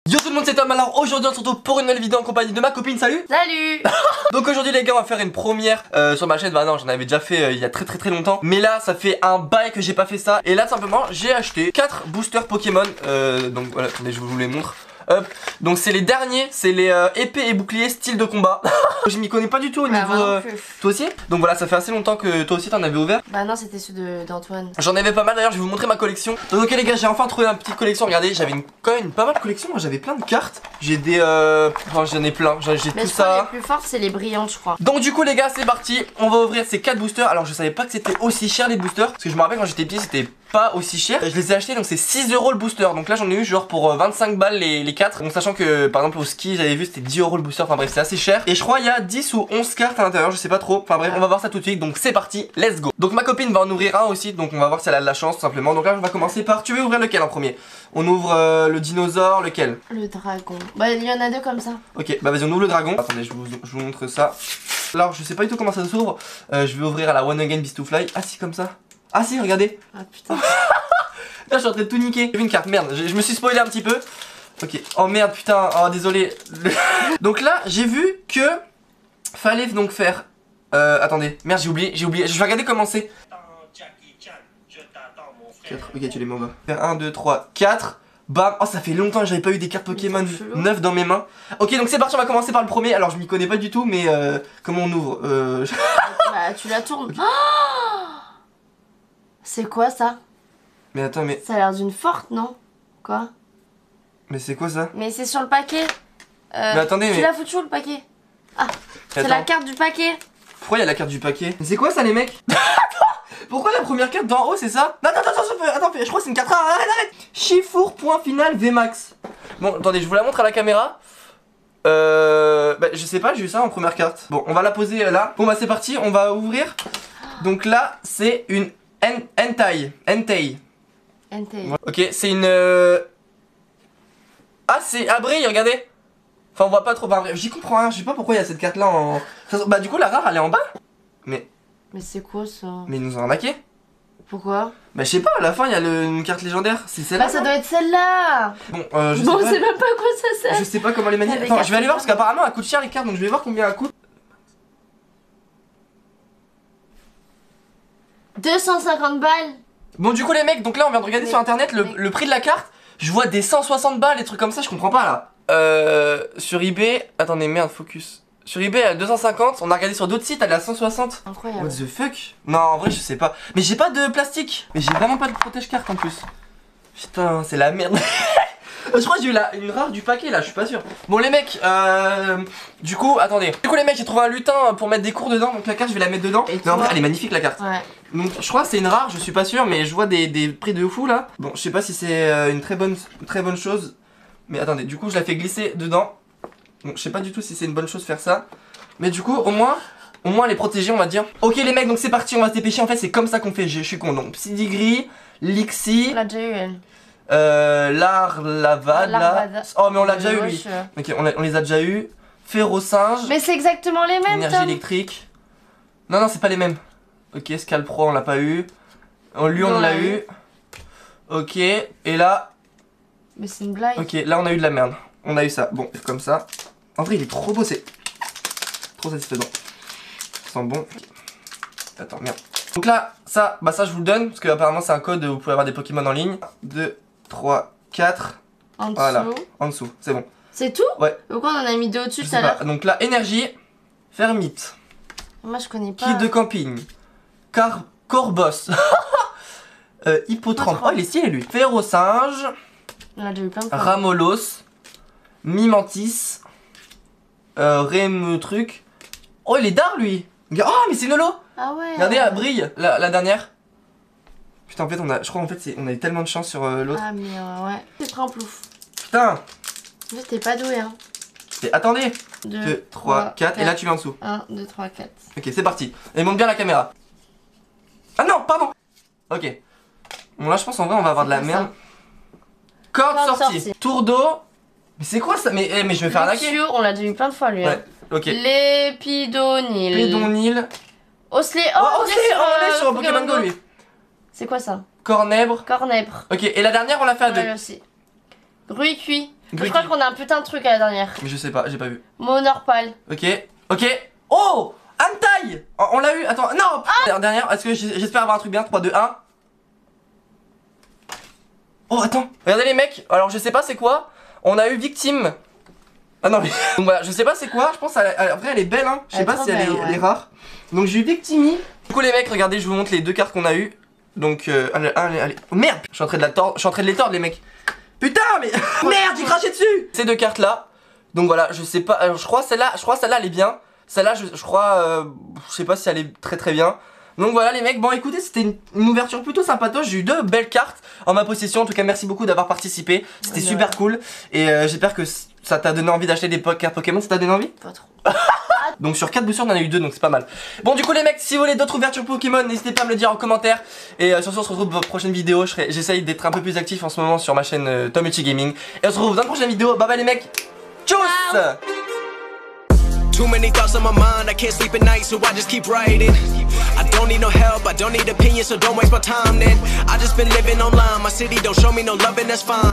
Yo tout le monde, c'est Tom. Alors aujourd'hui on se retrouve pour une nouvelle vidéo en compagnie de ma copine. Salut. Salut. Donc aujourd'hui les gars, on va faire une première sur ma chaîne. Bah non, j'en avais déjà fait il y a très longtemps. Mais là ça fait un bail que j'ai pas fait ça. Et là tout simplement j'ai acheté 4 boosters Pokémon. Donc voilà, attendez, je vous les montre. Hop. Donc c'est les derniers, c'est les épées et boucliers style de combat. Je m'y connais pas du tout au niveau toi aussi. Donc voilà, ça fait assez longtemps que toi aussi t'en avais ouvert. Bah non, c'était ceux d'Antoine. J'en avais pas mal d'ailleurs, je vais vous montrer ma collection. Donc ok les gars, j'ai enfin trouvé une petite collection. Regardez, j'avais quand même pas mal de collection. Moi j'avais plein de cartes. J'ai des enfin j'en ai plein, j'ai tout ça. Les plus fortes c'est les brillantes je crois. Donc du coup les gars, c'est parti. On va ouvrir ces 4 boosters. Alors je savais pas que c'était aussi cher les boosters, parce que je me rappelle quand j'étais petit c'était pas aussi cher. Je les ai achetés, donc c'est 6 € le booster. Donc là j'en ai eu genre pour 25 balles les 4. Donc sachant que par exemple au ski j'avais vu c'était 10 € le booster. Enfin bref, c'est assez cher. Et je crois il y a 10 ou 11 cartes à l'intérieur, je sais pas trop. Enfin bref, on va voir ça tout de suite. Donc c'est parti, let's go. Donc ma copine va en ouvrir un aussi, donc on va voir si elle a de la chance tout simplement. Donc là on va commencer par, tu veux ouvrir lequel en premier? On ouvre le dinosaure, lequel? Le dragon. Bah il y en a deux comme ça. Ok, bah vas-y on ouvre le dragon. Attendez, je vous montre ça. Alors je sais pas du tout comment ça s'ouvre. Je vais ouvrir à la One Again Beast to Fly. Ah si, comme ça. Ah si, regardez. Ah putain. Là je suis en train de tout niquer. J'ai vu une carte, merde, je me suis spoilé un petit peu. Ok, oh merde, putain, oh désolé. Donc là j'ai vu que fallait donc faire attendez, merde, j'ai oublié, je vais regarder comment c'est. 4, ok, tu les mets en bas. Faire 1, 2, 3, 4. Bam. Oh, ça fait longtemps que j'avais pas eu des cartes Pokémon neuves dans mes mains. Ok, donc c'est parti, on va commencer par le premier. Alors je m'y connais pas du tout, mais comment on ouvre Bah tu la tournes. Okay. Oh, c'est quoi ça? Mais attends, mais... Ça a l'air d'une forte, non? Quoi? Mais c'est quoi ça? Mais c'est sur le paquet. Mais attendez, tu l'as foutu où le paquet? Ah, c'est la carte du paquet. Pourquoi il y a la carte du paquet? Mais c'est quoi ça les mecs? Pourquoi la première carte d'en haut c'est ça? Non, attends, je crois que c'est une carte rare, arrête. Chifour, point final, VMAX. Bon, attendez, je vous la montre à la caméra. Bah, je sais pas, j'ai eu ça en première carte. Bon, on va la poser là. Bon, bah, c'est parti, on va ouvrir. Donc là, c'est une Entei. Ok, c'est une. Ah, c'est Abri, regardez. Enfin, on voit pas trop. Enfin, j'y comprends rien, je sais pas pourquoi il y a cette carte là en. Bah, du coup, la rare elle est en bas. Mais c'est quoi ça? Mais ils nous ont arnaqué. Pourquoi? Bah je sais pas, à la fin il y a une carte légendaire, c'est celle-là. Bah ça doit être celle-là. Bon, je sais bon, pas. on sait même pas à quoi ça sert. Je sais pas comment les manier. Attends, je vais aller voir parce qu'apparemment elle coûte cher les cartes, donc je vais voir combien elle coûte. 250 balles. Bon du coup les mecs, donc là on vient de regarder sur internet le prix de la carte. Je vois des 160 balles, des trucs comme ça, je comprends pas là. Sur eBay, attendez merde, focus. Sur eBay à 250, on a regardé sur d'autres sites, elle est à 160. Incroyable. What the fuck? Non, en vrai, je sais pas. Mais j'ai pas de plastique. Mais j'ai vraiment pas de protège-carte en plus. Putain, c'est la merde. Je crois que j'ai eu une rare du paquet là, je suis pas sûr. Bon, les mecs, du coup, attendez. Du coup, les mecs, j'ai trouvé un lutin pour mettre des cours dedans. Donc la carte, je vais la mettre dedans. Mais en vrai, elle est magnifique la carte. Ouais. Donc je crois que c'est une rare, je suis pas sûr, mais je vois des prix de fou là. Bon, je sais pas si c'est une très bonne chose. Mais attendez, du coup, je la fais glisser dedans. Donc je sais pas du tout si c'est une bonne chose de faire ça. Mais du coup au moins elle est protégée on va dire. Ok les mecs, donc c'est parti, on va se dépêcher. En fait c'est comme ça qu'on fait, je suis con. Donc Psydigree, Lixie, on l'a déjà eu elle. Larvada. Oh mais on l'a déjà eu lui. Ok, on les a déjà eu. Férocinge. Mais c'est exactement les mêmes. Énergie électrique. Non c'est pas les mêmes. Ok, Scalpro on l'a pas eu. Lui on l'a eu. Ok, et là. Mais c'est une blague. Ok, là on a eu de la merde. On a eu ça, bon, comme ça. En vrai, il est trop beau, c'est trop satisfaisant. Ça sent bon. Attends, merde. Donc là, ça, bah ça je vous le donne, parce que apparemment c'est un code où vous pouvez avoir des Pokémon en ligne. 1, 2, 3, 4. En dessous. Voilà, en dessous, c'est bon. C'est tout? Ouais. Pourquoi on en a mis deux au-dessus tout à l'heure? Donc là, énergie, Fermite. Moi je connais pas. Kit de camping. Corbos. Hippotrampe. Oh, il est stylé lui. Férocinge. On a déjà eu plein de fois. Ramolos. Mimantis. Truc. Oh, il est d'art lui. Oh, mais c'est Nolo. Ah ouais. Regardez, elle brille, la dernière. Putain, en fait, je crois en fait, on a eu tellement de chance sur l'autre. Ah, mais ouais. C'est trop un plouf. Putain. En fait, t'es pas doué, hein. Attendez. 2, 3, 4. Et là, tu vas en dessous. 1, 2, 3, 4. Ok, c'est parti. Et monte bien la caméra. Ah non, pardon. Ok. Bon, là, je pense en vrai, on va avoir de la merde. Corde sortie. Tour d'eau. Mais c'est quoi ça? Mais je vais faire arnaquer. On l'a déjà eu plein de fois lui. Ouais, ok. Lépidonil. Pédonil. Osley. Oh, Osley, on est sur Pokémon Go lui. C'est quoi ça? Cornèbre. Cornèbre. Ok, et la dernière on l'a fait à deux. Aussi. Ruy cuit. Je crois qu'on a un putain de truc à la dernière. Mais je sais pas, j'ai pas vu. Monorpal. Ok, ok. Oh, Antai. On l'a eu, attends, non. Dernière, est-ce que j'espère avoir un truc bien. 3, 2, 1. Oh, attends. Regardez les mecs, alors je sais pas c'est quoi. On a eu Victime. Ah non mais donc voilà, je sais pas c'est quoi, je pense après elle est belle hein, je sais pas si elle est rare. Donc j'ai eu Victimi. Du coup les mecs, regardez, je vous montre les deux cartes qu'on a eu. Donc allez. Oh, merde, je suis en train de les tordre les mecs. Putain mais merde, j'ai craché dessus. Ces deux cartes là. Donc voilà, je sais pas, je crois celle-là elle est bien. Celle-là je crois je sais pas si elle est très bien. Donc voilà les mecs, bon écoutez, c'était une ouverture plutôt sympatoche, j'ai eu deux belles cartes en ma possession. En tout cas merci beaucoup d'avoir participé, c'était super cool. Et j'espère que ça t'a donné envie d'acheter des cartes Pokémon, ça t'a donné envie? Pas trop. Donc sur 4 boosters on en a eu 2, donc c'est pas mal. Bon du coup les mecs, si vous voulez d'autres ouvertures Pokémon, n'hésitez pas à me le dire en commentaire. Et sur ce on se retrouve pour une prochaine vidéo. J'essaye d'être un peu plus actif en ce moment sur ma chaîne Tomuchi Gaming. Et on se retrouve dans une prochaine vidéo, bye bye les mecs. Tchuss. Too many thoughts on my mind, I can't sleep at night, so I just keep writing. I don't need no help, I don't need opinions, so don't waste my time then. I just been living online, my city don't show me no love and that's fine.